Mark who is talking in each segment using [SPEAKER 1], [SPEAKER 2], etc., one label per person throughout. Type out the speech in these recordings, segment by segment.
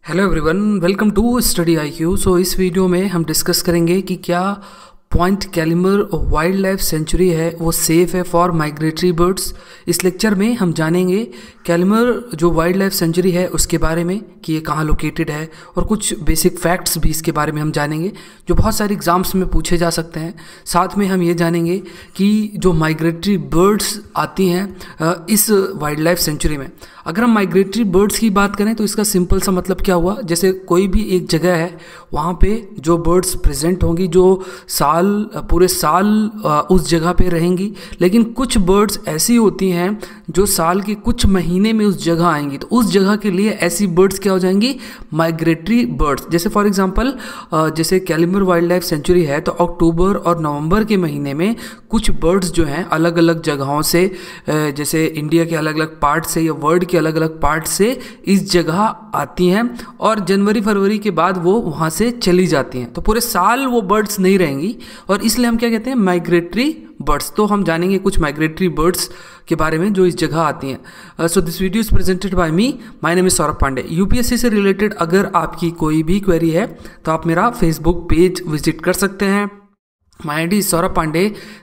[SPEAKER 1] Hello everyone, welcome to study I Q. So इस वीडियो में हम डिस्कस करेंगे कि क्या Point Calimere wildlife sanctuary है वो सेफ़ है फॉर माइग्रेटरी बर्ड्स। इस लेक्चर में हम जानेंगे कैलिमर जो वाइल्ड लाइफ सेंचुरी है उसके बारे में कि ये कहाँ लोकेटेड है और कुछ बेसिक फैक्ट्स भी इसके बारे में हम जानेंगे जो बहुत सारे एग्जाम्स में पूछे जा सकते हैं। साथ में हम ये जानेंगे कि जो माइग्रेटरी बर्ड्स आती हैं इस वाइल्ड लाइफ सेंचुरी में। अगर हम माइग्रेटरी बर्ड्स की बात करें तो इसका सिंपल सा मतलब क्या हुआ, जैसे कोई भी एक जगह है वहाँ पे जो बर्ड्स प्रेजेंट होंगी जो पूरे साल उस जगह पे रहेंगी, लेकिन कुछ बर्ड्स ऐसी होती हैं जो साल के कुछ महीने में उस जगह आएंगी, तो उस जगह के लिए ऐसी बर्ड्स क्या हो जाएंगी, माइग्रेटरी बर्ड्स। जैसे फॉर एग्जांपल जैसे कैलिमर वाइल्ड लाइफ सेंचुरी है तो अक्टूबर और नवंबर के महीने में कुछ बर्ड्स जो हैं अलग अलग जगहों से, जैसे इंडिया के अलग अलग पार्ट से या वर्ल्ड के अलग अलग पार्ट से इस जगह आती हैं और जनवरी फरवरी के बाद वो वहाँ से चली जाती हैं, तो पूरे साल वो बर्ड्स नहीं रहेंगी और इसलिए हम क्या कहते हैं, माइग्रेटरी बर्ड्स। तो हम जानेंगे कुछ माइग्रेटरी बर्ड्स के बारे में जो इस जगह आती हैं। So this video is presented by me, my name is Saurabh Pandey. UPSC से रिलेटेड अगर आपकी कोई भी क्वेरी है तो आप मेरा फेसबुक पेज विजिट कर सकते हैं। माई ID सौरभ पांडे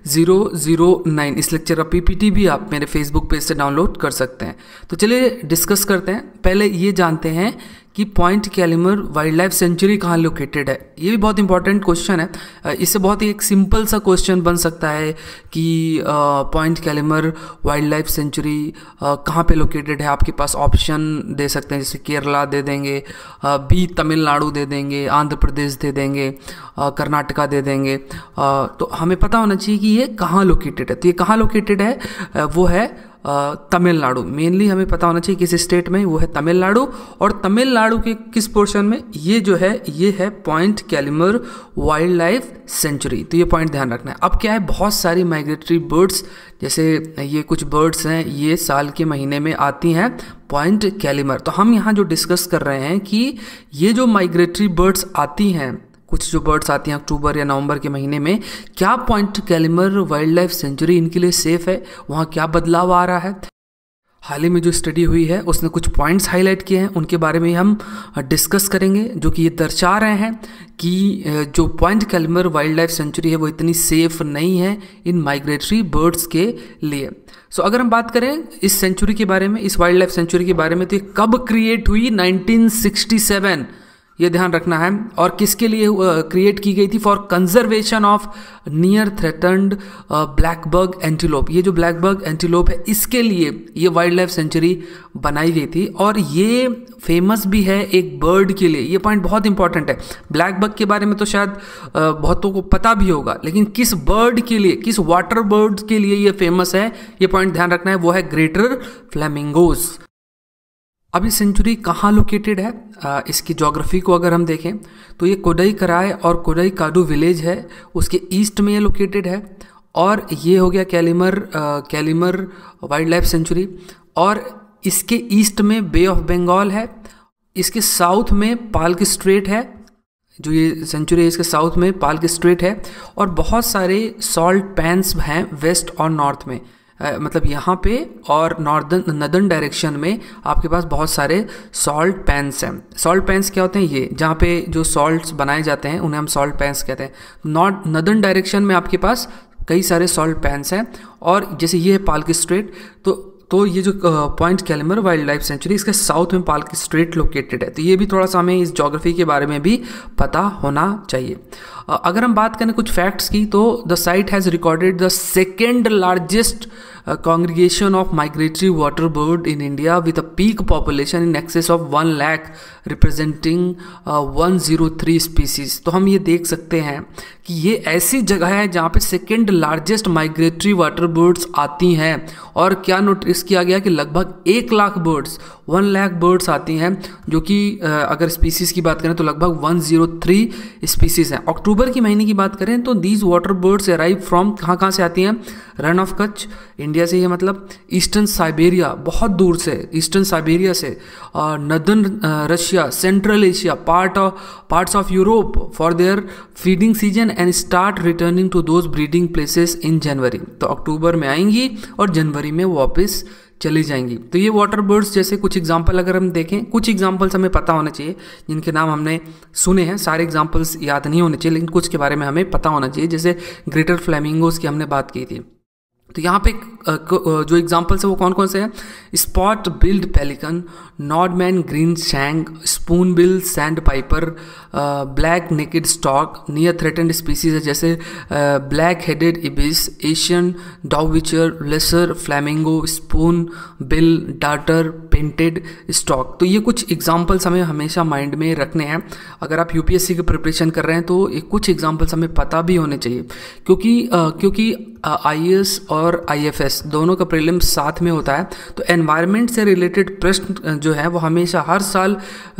[SPEAKER 1] 009। इस लेक्चर का PPT भी आप मेरे फेसबुक पेज से डाउनलोड कर सकते हैं। तो चलिए डिस्कस करते हैं। पहले ये जानते हैं कि Point Calimere wildlife sanctuary कहाँ लोकेटेड है। ये भी बहुत इंपॉर्टेंट क्वेश्चन है। इससे बहुत ही एक सिंपल सा क्वेश्चन बन सकता है कि Point Calimere wildlife sanctuary कहाँ पे लोकेटेड है। आपके पास ऑप्शन दे सकते हैं, जैसे केरला दे देंगे, B तमिलनाडु दे देंगे, आंध्र प्रदेश दे देंगे, कर्नाटका दे देंगे। तो हमें पता होना चाहिए कि ये कहाँ लोकेटेड है। तो ये कहाँ लोकेटेड है, वो है तमिलनाडु। मेनली हमें पता होना चाहिए किस स्टेट में, वो है तमिलनाडु। और तमिलनाडु के किस पोर्शन में, ये जो है ये है point Calimere wildlife sanctuary. तो ये पॉइंट ध्यान रखना है। अब क्या है, बहुत सारी माइग्रेटरी बर्ड्स, जैसे ये कुछ बर्ड्स हैं ये साल के महीने में आती हैं पॉइंट कैलिमर। तो हम यहाँ जो डिस्कस कर रहे हैं कि ये जो माइग्रेटरी बर्ड्स आती हैं, कुछ जो बर्ड्स आती हैं अक्टूबर या नवंबर के महीने में, क्या Point Calimere wildlife sanctuary इनके लिए सेफ़ है, वहाँ क्या बदलाव आ रहा है। हाल ही में जो स्टडी हुई है उसने कुछ पॉइंट्स हाईलाइट किए हैं, उनके बारे में हम डिस्कस करेंगे, जो कि ये दर्शा रहे हैं कि जो point Calimere wildlife sanctuary है वो इतनी सेफ़ नहीं है इन माइग्रेटरी बर्ड्स के लिए। सो अगर हम बात करें इस सेंचुरी के बारे में, इस वाइल्ड लाइफ सेंचुरी के बारे में, तो ये कब क्रिएट हुई, 1967, ये ध्यान रखना है। और किसके लिए क्रिएट की गई थी, for conservation of near threatened black buck antelope. ये जो ब्लैक बग एंटीलोप है इसके लिए ये वाइल्ड लाइफ सेंचुरी बनाई गई थी और ये फेमस भी है एक बर्ड के लिए। ये पॉइंट बहुत इंपॉर्टेंट है। ब्लैक बग के बारे में तो शायद बहुतों को पता भी होगा, लेकिन किस बर्ड के लिए, किस वाटर बर्ड के लिए ये फेमस है, ये पॉइंट ध्यान रखना है, वो है ग्रेटर फ्लेमिंगोज। अब ये सेंचुरी कहाँ लोकेटेड है, इसकी ज्योग्राफी को अगर हम देखें तो ये कोडई कराय और कोडई काडू विलेज है, उसके ईस्ट में ये लोकेटेड है। और ये हो गया कैलिमर वाइल्ड लाइफ सेंचुरी। और इसके ईस्ट में बे ऑफ बंगाल है, इसके साउथ में पाल्क स्ट्रेट है। जो ये सेंचुरी है इसके साउथ में पाल्क स्ट्रेट है। और बहुत सारे सॉल्ट पैन्स हैं वेस्ट और नॉर्थ में, मतलब यहाँ पे और नदर्न डायरेक्शन में आपके पास बहुत सारे सॉल्ट पैन्स हैं। सॉल्ट पैन्स क्या होते हैं, ये जहाँ पे जो सॉल्ट्स बनाए जाते हैं उन्हें हम सॉल्ट पैन्स कहते हैं। नदर्न डायरेक्शन में आपके पास कई सारे सॉल्ट पैन्स हैं। और जैसे ये है पाल्क स्ट्रेट, तो ये जो point Calimere wildlife sanctuary, इसके साउथ में पाल्क स्ट्रेट लोकेटेड है। तो ये भी थोड़ा सा हमें इस ज्योग्राफी के बारे में भी पता होना चाहिए। अगर हम बात करें कुछ फैक्ट्स की, तो the site has recorded the second largest congregation of migratory water bird in India with a peak population in excess of 1 lakh representing 103 species। तो हम ये देख सकते हैं कि ये ऐसी जगह है जहाँ पे second largest migratory water birds आती हैं। और क्या नोटिस किया गया कि लगभग 1 लाख बर्ड्स, 1 लाख बर्ड्स आती हैं, जो कि अगर स्पीसीज़ की बात करें तो लगभग 103 स्पीसीज़ हैं। अक्टूबर की महीने की बात करें तो these water birds arrive from, कहाँ से आती हैं, रन ऑफ कच्छ इंडिया से, ये मतलब ईस्टर्न साइबेरिया, बहुत दूर से ईस्टर्न साइबेरिया से, northern Russia, central Asia, parts of Europe for their feeding season and start returning to those breeding places in January. तो अक्टूबर में आएंगी और जनवरी में वापस चली जाएंगी। तो ये वाटर बर्ड्स जैसे कुछ एग्जांपल अगर हम देखें, कुछ एग्जांपल्स हमें पता होना चाहिए जिनके नाम हमने सुने हैं, सारे एग्जांपल्स याद नहीं होने चाहिए लेकिन कुछ के बारे में हमें पता होना चाहिए। जैसे ग्रेटर फ्लैमिंगोज की हमने बात की थी, तो यहाँ पे जो एग्जांपल्स है वो कौन कौन से हैं? Spot billed pelican, Nordmann green shank, spoon bill sand piper, black necked stork, near threatened species है जैसे black headed ibis, Asian dowitcher, lesser flamingo, spoon bill darter, painted stork. तो ये कुछ एग्जांपल्स हमें हमेशा माइंड में रखने हैं। अगर आप यूपीएससी की प्रिपरेशन कर रहे हैं तो कुछ एग्जांपल्स हमें पता भी होने चाहिए, क्योंकि आईएएस और आईएफएस दोनों का प्रीलिम्स साथ में होता है। तो एनवायरनमेंट से रिलेटेड प्रश्न जो है वो हमेशा हर साल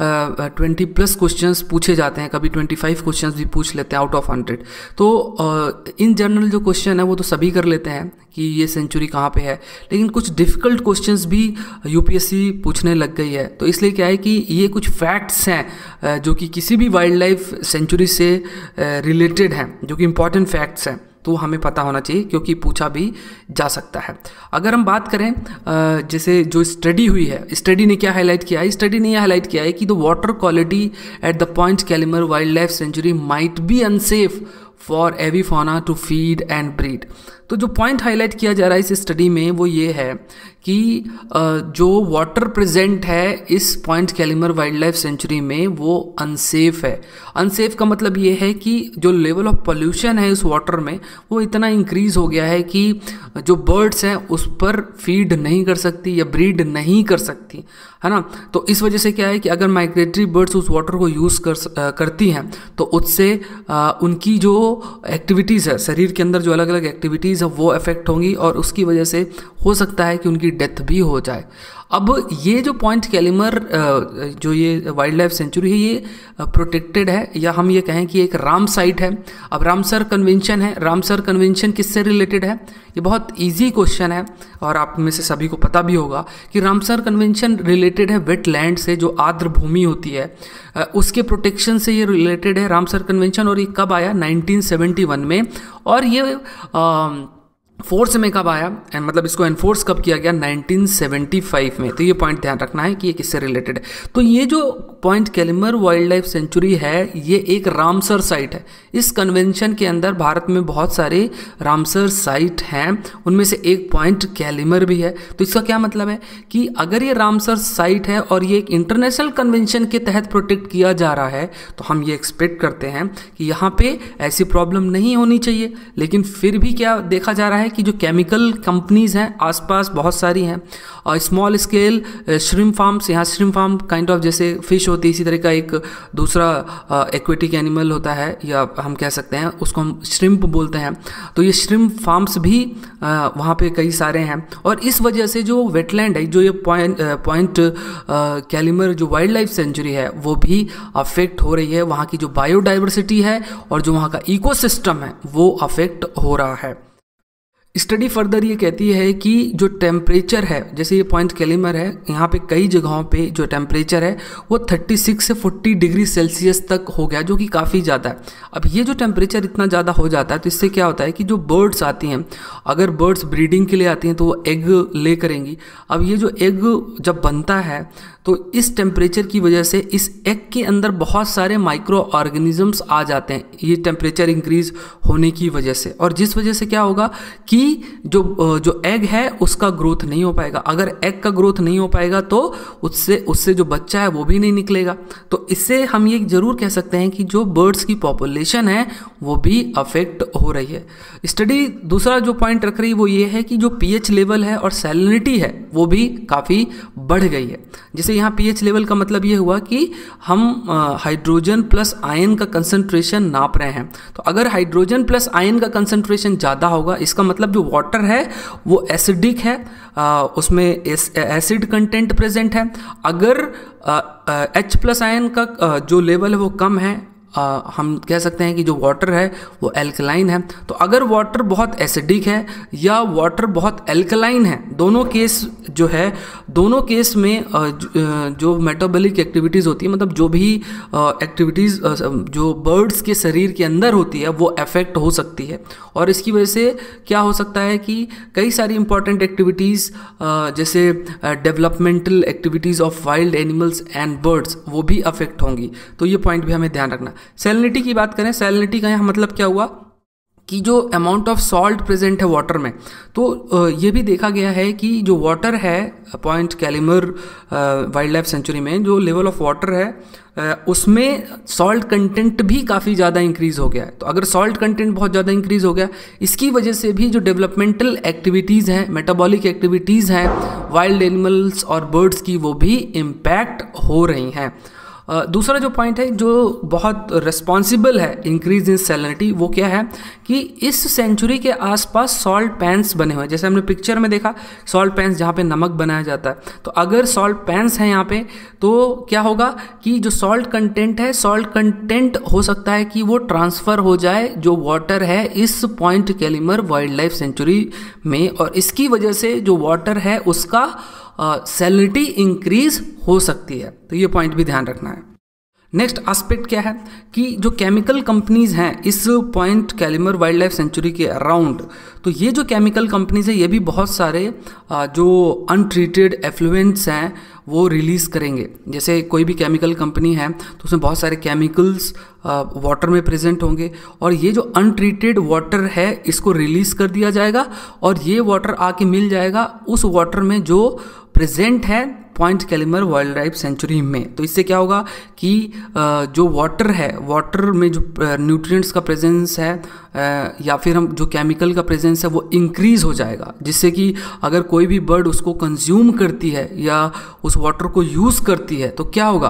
[SPEAKER 1] 20+ क्वेश्चंस पूछे जाते हैं, कभी 25 क्वेश्चंस भी पूछ लेते हैं आउट ऑफ 100। तो इन जनरल जो क्वेश्चन है वो तो सभी कर लेते हैं कि ये सेंचुरी कहाँ पे है, लेकिन कुछ डिफ़िकल्ट क्वेश्चंस भी यूपीएससी पूछने लग गई है। तो इसलिए क्या है कि ये कुछ फैक्ट्स हैं जो कि किसी भी वाइल्ड लाइफ सेंचुरी से रिलेटेड हैं, जो कि इंपॉर्टेंट फैक्ट्स हैं, तो हमें पता होना चाहिए क्योंकि पूछा भी जा सकता है। अगर हम बात करें जैसे जो स्टडी हुई है, स्टडी ने क्या हाईलाइट किया है? स्टडी ने यह हाईलाइट किया है कि the water quality at the Point Calimere wildlife sanctuary might be unsafe for avifauna to feed and breed. तो जो पॉइंट हाईलाइट किया जा रहा है इस स्टडी में वो ये है कि जो वाटर प्रेजेंट है इस point Calimere wildlife sanctuary में वो अनसेफ है। अनसेफ का मतलब ये है कि जो लेवल ऑफ पोल्यूशन है इस वाटर में वो इतना इंक्रीज हो गया है कि जो बर्ड्स हैं उस पर फीड नहीं कर सकती या ब्रीड नहीं कर सकती, है ना। तो इस वजह से क्या है कि अगर माइग्रेटरी बर्ड्स उस वाटर को यूज़ करती हैं तो उससे उनकी जो एक्टिविटीज़ है, शरीर के अंदर जो अलग अलग एक्टिविटीज़ है वो अफेक्ट होंगी और उसकी वजह से हो सकता है कि उनकी डेथ भी हो जाए। अब ये जो पॉइंट कैलिमर जो ये वाइल्ड लाइफ सेंचुरी है ये प्रोटेक्टेड है, या हम ये कहें कि एक राम साइट है। अब रामसर कन्वेंशन है, रामसर कन्वेंशन किससे रिलेटेड है? ये बहुत इजी क्वेश्चन है और आप में से सभी को पता भी होगा कि रामसर कन्वेंशन रिलेटेड है वेटलैंड से, जो आर्द्र भूमि होती है उसके प्रोटेक्शन से ये रिलेटेड है रामसर कन्वेंशन। और ये कब आया? 1971 में। और ये फोर्स में कब आया, मतलब इसको एनफोर्स कब किया गया? 1975 में। तो ये पॉइंट ध्यान रखना है कि ये किससे रिलेटेड है। तो ये जो point Calimere wildlife sanctuary है ये एक रामसर साइट है। इस कन्वेंशन के अंदर भारत में बहुत सारे रामसर साइट हैं, उनमें से एक पॉइंट कैलिमर भी है। तो इसका क्या मतलब है कि अगर ये रामसर साइट है और ये एक इंटरनेशनल कन्वेंशन के तहत प्रोटेक्ट किया जा रहा है तो हम ये एक्सपेक्ट करते हैं कि यहाँ पे ऐसी प्रॉब्लम नहीं होनी चाहिए। लेकिन फिर भी क्या देखा जा रहा है कि जो केमिकल कंपनीज हैं आसपास बहुत सारी हैं, और स्मॉल स्केल श्रिम्प फार्म्स, यहाँ श्रिम्प फार्म काइंड ऑफ जैसे फिश होती है इसी तरह का एक दूसरा एक्वेटिक एनिमल होता है, या हम कह सकते हैं उसको हम श्रिम्प बोलते हैं। तो ये श्रिम्प फार्म्स भी वहाँ पे कई सारे हैं और इस वजह से जो वेटलैंड है, जो ये पॉइंट कैलिमर जो वाइल्ड लाइफ सेंचुरी है वो भी अफेक्ट हो रही है। वहाँ की जो बायोडाइवर्सिटी है और जो वहाँ का इकोसिस्टम है वो अफेक्ट हो रहा है। स्टडी फर्दर ये कहती है कि जो टेम्परेचर है, जैसे ये पॉइंट कैलिमर है, यहाँ पे कई जगहों पे जो टेम्परेचर है वो 36 से 40 डिग्री सेल्सियस तक हो गया, जो कि काफ़ी ज़्यादा है। अब ये जो टेम्परेचर इतना ज़्यादा हो जाता है तो इससे क्या होता है कि जो बर्ड्स आती हैं, अगर बर्ड्स ब्रीडिंग के लिए आती हैं तो वो एग ले करेंगी। अब ये जो एग जब बनता है तो इस टेम्परेचर की वजह से इस एग के अंदर बहुत सारे माइक्रो ऑर्गेनिजम्स आ जाते हैं, ये टेम्परेचर इंक्रीज होने की वजह से। और जिस वजह से क्या होगा कि जो एग है उसका ग्रोथ नहीं हो पाएगा। अगर एग का ग्रोथ नहीं हो पाएगा तो उससे जो बच्चा है वो भी नहीं निकलेगा। तो इससे हम ये जरूर कह सकते हैं कि जो बर्ड्स की पॉपुलेशन है वो भी अफेक्ट हो रही है। स्टडी दूसरा जो पॉइंट रख रही है वो ये है कि जो पीएच लेवल है और सैलिनिटी है वो भी काफ़ी बढ़ गई है। जैसे यहाँ पीएच लेवल का मतलब ये हुआ कि हम हाइड्रोजन प्लस आयन का कंसंट्रेशन नाप रहे हैं। तो अगर हाइड्रोजन प्लस आयन का कंसंट्रेशन ज़्यादा होगा इसका मतलब जो वाटर है वो एसिडिक है, उसमें एसिड कंटेंट प्रेजेंट है। अगर H+ आयन का जो लेवल है वो कम है, हम कह सकते हैं कि जो वाटर है वो एल्कलाइन है। तो अगर वाटर बहुत एसिडिक है या वाटर बहुत एल्कलाइन है, दोनों केस जो है, दोनों केस में जो मेटाबॉलिक एक्टिविटीज़ होती है, मतलब जो भी एक्टिविटीज़ जो बर्ड्स के शरीर के अंदर होती है वो अफेक्ट हो सकती है। और इसकी वजह से क्या हो सकता है कि कई सारी इंपॉर्टेंट एक्टिविटीज़ जैसे developmental activities of wild animals and birds वो भी अफेक्ट होंगी। तो ये पॉइंट भी हमें ध्यान रखना। सैलिनिटी की बात करें, सैलिनिटी का यहाँ मतलब क्या हुआ कि जो अमाउंट ऑफ सॉल्ट प्रेजेंट है वाटर में, तो ये भी देखा गया है कि जो वाटर है point Calimere wildlife sanctuary में, जो लेवल ऑफ वाटर है उसमें सॉल्ट कंटेंट भी काफ़ी ज़्यादा इंक्रीज़ हो गया है। तो अगर सॉल्ट कंटेंट बहुत ज़्यादा इंक्रीज़ हो गया, इसकी वजह से भी जो डेवलपमेंटल एक्टिविटीज़ हैं, मेटाबॉलिक एक्टिविटीज़ हैं वाइल्ड एनिमल्स और बर्ड्स की, वो भी इम्पैक्ट हो रही हैं। दूसरा जो पॉइंट है जो बहुत रिस्पॉन्सिबल है इंक्रीज इन सैलिनिटी, वो क्या है कि इस सेंचुरी के आसपास सॉल्ट पैन्स बने हुए हैं। जैसे हमने पिक्चर में देखा सॉल्ट पैन्स जहाँ पे नमक बनाया जाता है, तो अगर सॉल्ट पैन्स हैं यहाँ पे तो क्या होगा कि जो सॉल्ट कंटेंट है, सॉल्ट कंटेंट हो सकता है कि वो ट्रांसफ़र हो जाए जो वाटर है इस point Calimere wildlife sanctuary में, और इसकी वजह से जो वाटर है उसका सैलिनिटी इंक्रीज हो सकती है। तो ये पॉइंट भी ध्यान रखना है। नेक्स्ट एस्पेक्ट क्या है कि जो केमिकल कंपनीज हैं इस point Calimere wildlife sanctuary के अराउंड, तो ये जो केमिकल कंपनीज है ये भी बहुत सारे जो अनट्रीटेड एफ्लुएंट्स हैं वो रिलीज़ करेंगे। जैसे कोई भी केमिकल कंपनी है तो उसमें बहुत सारे केमिकल्स वाटर में प्रेजेंट होंगे, और ये जो अनट्रीटेड वाटर है इसको रिलीज़ कर दिया जाएगा और ये वाटर आके मिल जाएगा उस वाटर में जो प्रेजेंट है point Calimere wildlife sanctuary में। तो इससे क्या होगा कि जो वाटर है, वाटर में जो न्यूट्रिएंट्स का प्रेजेंस है या फिर हम जो केमिकल का प्रेजेंस है वो इंक्रीज हो जाएगा, जिससे कि अगर कोई भी बर्ड उसको कंज्यूम करती है या उस वाटर को यूज़ करती है तो क्या होगा,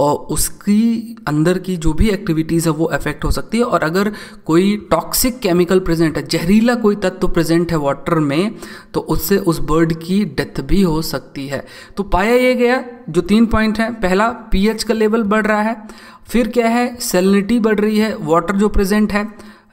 [SPEAKER 1] उसकी अंदर की जो भी एक्टिविटीज़ है वो अफेक्ट हो सकती है। और अगर कोई टॉक्सिक केमिकल प्रेजेंट है, जहरीला कोई तत्व प्रेजेंट है वाटर में, तो उससे उस बर्ड की डेथ भी हो सकती है। तो पाया ये गया जो 3 पॉइंट है, पहला पीएच का लेवल बढ़ रहा है, फिर क्या है सैलिनिटी बढ़ रही है, वाटर जो प्रेजेंट है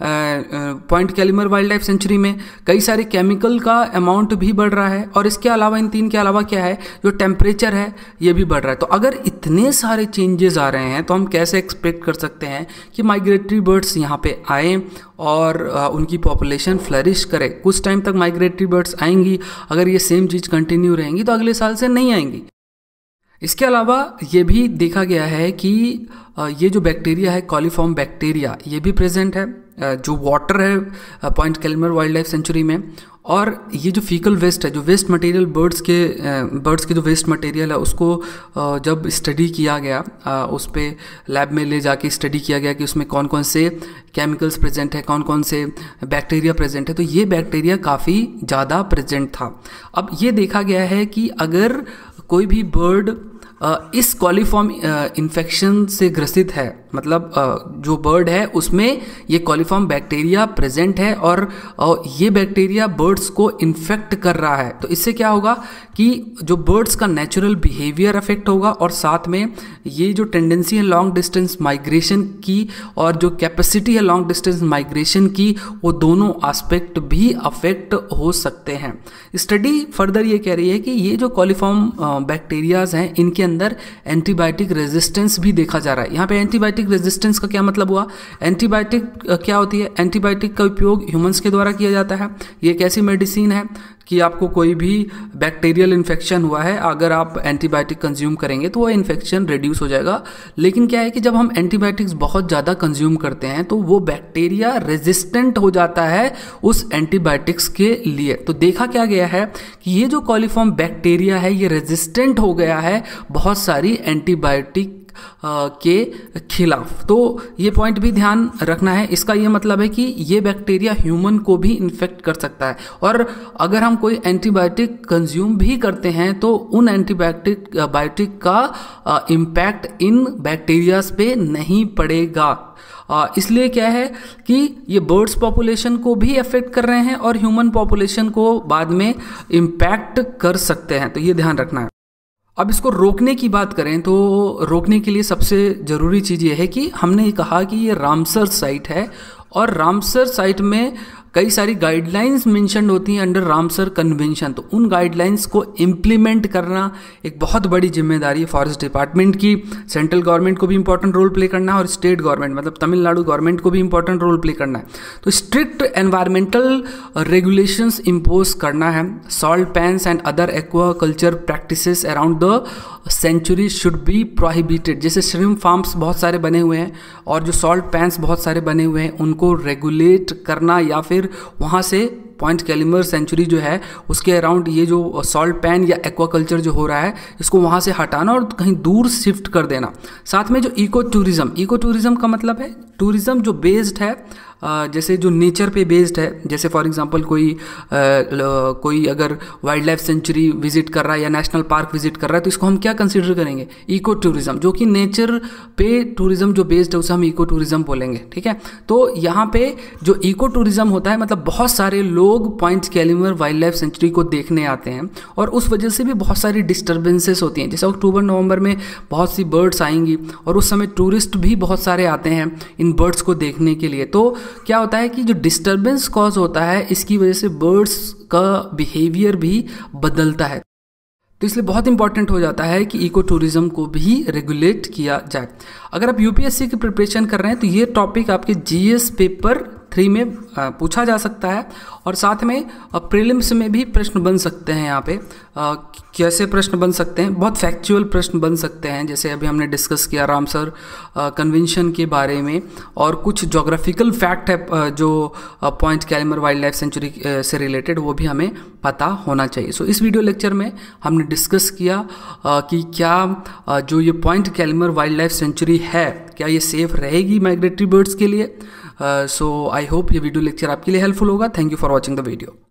[SPEAKER 1] point Calimere wildlife sanctuary में, कई सारे केमिकल का अमाउंट भी बढ़ रहा है, और इसके अलावा इन 3 के अलावा क्या है जो टेम्परेचर है ये भी बढ़ रहा है। तो अगर इतने सारे चेंजेस आ रहे हैं तो हम कैसे एक्सपेक्ट कर सकते हैं कि माइग्रेटरी बर्ड्स यहाँ पे आएँ और उनकी पॉपुलेशन फ्लरिश करे। कुछ टाइम तक माइग्रेटरी बर्ड्स आएंगी, अगर ये सेम चीज़ कंटिन्यू रहेंगी तो अगले साल से नहीं आएंगी। इसके अलावा ये भी देखा गया है कि ये जो बैक्टीरिया है कॉलीफॉर्म बैक्टीरिया ये भी प्रेजेंट है जो वाटर है point Calimere wildlife sanctuary में। और ये जो फीकल वेस्ट है, जो वेस्ट मटेरियल बर्ड्स के जो वेस्ट मटेरियल है उसको जब स्टडी किया गया, उस पर लैब में ले जाके स्टडी किया गया कि उसमें कौन कौन से केमिकल्स प्रेजेंट है, कौन कौन से बैक्टीरिया प्रेजेंट है, तो ये बैक्टीरिया काफ़ी ज़्यादा प्रेजेंट था। अब ये देखा गया है कि अगर कोई भी बर्ड इस कॉलीफॉर्म इन्फेक्शन से ग्रसित है, मतलब जो बर्ड है उसमें ये कॉलीफॉर्म बैक्टीरिया प्रेजेंट है और ये बैक्टीरिया बर्ड्स को इन्फेक्ट कर रहा है, तो इससे क्या होगा कि जो बर्ड्स का नेचुरल बिहेवियर अफेक्ट होगा, और साथ में ये जो टेंडेंसी है लॉन्ग डिस्टेंस माइग्रेशन की और जो कैपेसिटी है लॉन्ग डिस्टेंस माइग्रेशन की, वो दोनों एस्पेक्ट भी अफेक्ट हो सकते हैं। स्टडी फर्दर ये कह रही है कि ये जो कॉलीफॉर्म बैक्टीरियाज हैं इनके अंदर एंटीबायोटिक रेजिस्टेंस भी देखा जा रहा है। यहाँ पे एंटीबायोटिक रेजिस्टेंस का क्या मतलब हुआ, एंटीबायोटिक क्या होती है, एंटीबायोटिक का उपयोग ह्यूमंस के द्वारा किया जाता है। ये एक ऐसी मेडिसिन है कि आपको कोई भी बैक्टीरियल इन्फेक्शन हुआ है, अगर आप एंटीबायोटिक कंज्यूम करेंगे तो वो इन्फेक्शन रिड्यूस हो जाएगा। लेकिन क्या है कि जब हम एंटीबायोटिक्स बहुत ज़्यादा कंज्यूम करते हैं तो वो बैक्टीरिया रेजिस्टेंट हो जाता है उस एंटीबायोटिक्स के लिए। तो देखा क्या गया है कि ये जो कॉलीफॉर्म बैक्टीरिया है ये रेजिस्टेंट हो गया है बहुत सारी एंटीबायोटिक के खिलाफ। तो ये पॉइंट भी ध्यान रखना है। इसका ये मतलब है कि ये बैक्टीरिया ह्यूमन को भी इन्फेक्ट कर सकता है, और अगर हम कोई एंटीबायोटिक कंज्यूम भी करते हैं तो उन एंटीबायोटिक का इम्पैक्ट इन बैक्टीरियाज पे नहीं पड़ेगा। इसलिए क्या है कि ये बर्ड्स पॉपुलेशन को भी अफेक्ट कर रहे हैं और ह्यूमन पॉपुलेशन को बाद में इम्पैक्ट कर सकते हैं, तो ये ध्यान रखना है। अब इसको रोकने की बात करें तो रोकने के लिए सबसे ज़रूरी चीज़ ये है कि हमने कहा कि ये रामसर साइट है और रामसर साइट में कई सारी गाइडलाइंस मेंशन होती हैं अंडर रामसर कन्वेंशन। तो उन गाइडलाइंस को इम्प्लीमेंट करना एक बहुत बड़ी जिम्मेदारी है फॉरेस्ट डिपार्टमेंट की। सेंट्रल गवर्नमेंट को भी इंपॉर्टेंट रोल प्ले करना है और स्टेट गवर्नमेंट मतलब तमिलनाडु गवर्नमेंट को भी इंपॉर्टेंट रोल प्ले करना है। तो स्ट्रिक्ट एनवायरमेंटल रेगुलेशंस इम्पोज करना है। Salt pans and other aquaculture practices around the sanctuary should be prohibited. जैसे श्रिम्प फार्म्स बहुत सारे बने हुए हैं और जो सॉल्ट पैन्स बहुत सारे बने हुए हैं उनको रेगुलेट करना या फिर वहाँ से पॉइंट कैलिमर सेंचुरी जो है उसके अराउंड ये जो सॉल्ट पैन या एक्वाकल्चर जो हो रहा है इसको वहाँ से हटाना और कहीं दूर शिफ्ट कर देना। साथ में जो इको टूरिज्म का मतलब है टूरिज्म जो बेस्ड है जैसे जो नेचर पे बेस्ड है। जैसे फॉर एग्जांपल कोई अगर वाइल्ड लाइफ सेंचुरी विजिट कर रहा है या नेशनल पार्क विजिट कर रहा है तो इसको हम क्या कंसीडर करेंगे, इको टूरिज्म। जो कि नेचर पे टूरिज्म जो बेस्ड है उसे हम इको टूरिज्म बोलेंगे, ठीक है। तो यहाँ पे जो इको टूरिज्म होता है मतलब बहुत सारे लोग point Calimere wildlife sanctuary को देखने आते हैं और उस वजह से भी बहुत सारी डिस्टर्बेंसेस होती हैं। जैसे अक्टूबर नवंबर में बहुत सी बर्ड्स आएंगी और उस समय टूरिस्ट भी बहुत सारे आते हैं इन बर्ड्स को देखने के लिए। तो क्या होता है कि जो डिस्टर्बेंस कॉज होता है इसकी वजह से बर्ड्स का बिहेवियर भी बदलता है। तो इसलिए बहुत इंपॉर्टेंट हो जाता है कि इको टूरिज्म को भी रेगुलेट किया जाए। अगर आप यूपीएससी की प्रिपरेशन कर रहे हैं तो ये टॉपिक आपके जीएस पेपर 3 में पूछा जा सकता है और साथ में प्रीलिम्स में भी प्रश्न बन सकते हैं। यहाँ पे कैसे प्रश्न बन सकते हैं, बहुत फैक्चुअल प्रश्न बन सकते हैं। जैसे अभी हमने डिस्कस किया रामसर कन्वेंशन के बारे में और कुछ जोग्राफिकल फैक्ट है जो point Calimere wildlife sanctuary से रिलेटेड वो भी हमें पता होना चाहिए। सो इस वीडियो लेक्चर में हमने डिस्कस किया कि क्या जो ये point Calimere wildlife sanctuary है क्या ये सेफ रहेगी माइग्रेटरी बर्ड्स के लिए। सो आई होप ये वीडियो लेक्चर आपके लिए हेल्पफुल होगा। Thank you for watching the video.